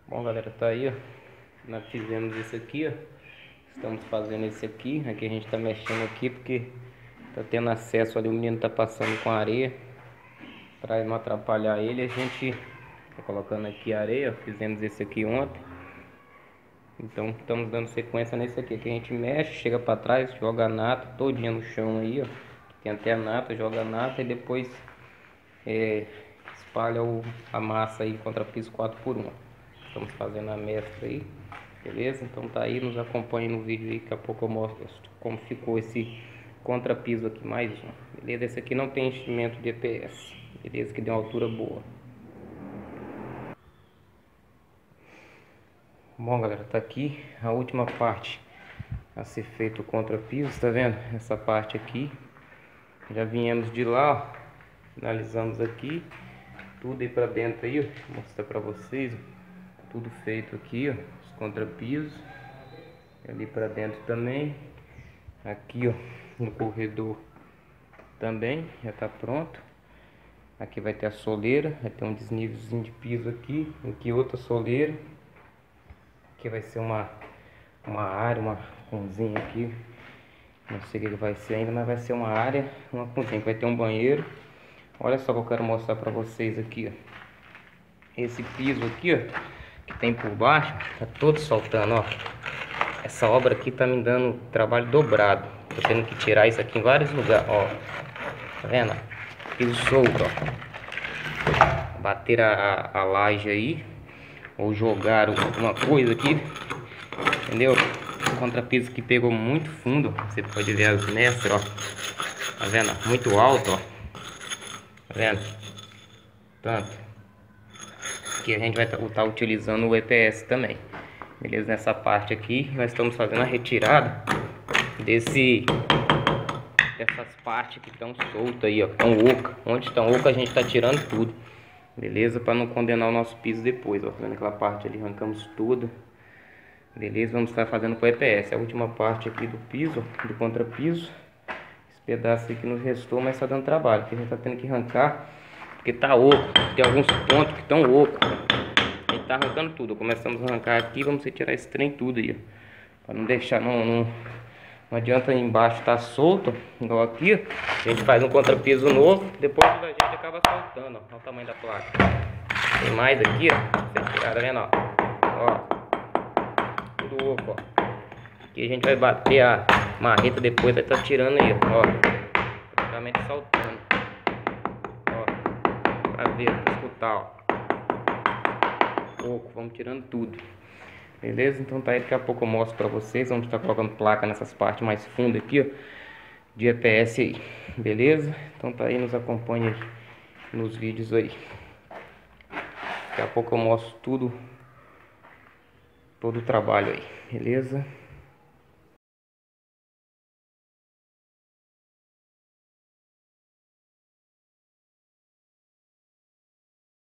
Bom, galera, tá aí, ó. Nós fizemos isso aqui, ó. Estamos fazendo isso aqui. Aqui a gente tá mexendo aqui porque tá tendo acesso ali. O menino tá passando com areia para não atrapalhar ele. A gente tá colocando aqui areia, ó. Fizemos esse aqui ontem. Então estamos dando sequência nesse aqui. Aqui a gente mexe, chega para trás, joga a nata todinha no chão aí, ó. Tem até a nata, joga a nata e depois espalha a massa aí contra piso 4x1. Estamos fazendo a mescla aí, beleza? Então tá aí, nos acompanhe no vídeo aí, daqui a pouco eu mostro como ficou esse contrapiso aqui, mais um, beleza? Esse aqui não tem enchimento de EPS, beleza? Que deu uma altura boa. Bom, galera, tá aqui a última parte a ser feito o contrapiso, tá vendo? Essa parte aqui, já viemos de lá, ó, finalizamos aqui, tudo aí pra dentro aí, ó, vou mostrar pra vocês, ó. Tudo feito aqui, ó, os contrapisos. Ali pra dentro também. Aqui, ó, no corredor também já tá pronto. Aqui vai ter a soleira, vai ter um desnívelzinho de piso aqui. Aqui outra soleira. Aqui vai ser uma área, uma cozinha aqui. Não sei o que vai ser ainda, mas vai ser uma área, uma cozinha que vai ter um banheiro. Olha só que eu quero mostrar pra vocês aqui, ó. Esse piso aqui, ó, que tem por baixo, tá todo soltando, ó. Essa obra aqui tá me dando trabalho dobrado. Tô tendo que tirar isso aqui em vários lugares, ó. Tá vendo? Piso solto, ó. Bater a laje aí, ou jogaram alguma coisa aqui, entendeu? O contrapiso que pegou muito fundo. Você pode ver as mestras, ó. Tá vendo? Muito alto, ó. Tá vendo? Tanto que a gente vai estar utilizando o EPS também, beleza? Nessa parte aqui nós estamos fazendo a retirada dessas partes que estão soltas aí, ó, estão oca. Onde estão oca a gente está tirando tudo, beleza? Para não condenar o nosso piso depois, ó. Tá vendo aquela parte ali, arrancamos tudo, beleza? Vamos estar fazendo com o EPS a última parte aqui do piso, do contrapiso. Esse pedaço aqui nos restou, mas está dando trabalho, porque a gente está tendo que arrancar porque tá oco, tem alguns pontos que estão oco. A gente tá arrancando tudo. Começamos a arrancar aqui, vamos retirar esse trem tudo aí, ó. Pra não deixar, não adianta aí embaixo tá solto, igual aqui. A gente faz um contrapiso novo, depois a gente acaba soltando, ó. Olha o tamanho da placa. Tem mais aqui, ó. Você tirar, tá vendo, ó? Ó. Tudo oco, ó. Aqui a gente vai bater a marreta depois, vai estar tirando aí, ó. Praticamente soltando. Pra ver, pra escutar, ó. Pouco, vamos tirando tudo, beleza? Então tá aí, daqui a pouco eu mostro pra vocês. Vamos estar colocando placa nessas partes mais fundas aqui, ó, de EPS aí, beleza? Então tá aí, nos acompanha aí nos vídeos aí. Daqui a pouco eu mostro tudo, todo o trabalho aí, beleza?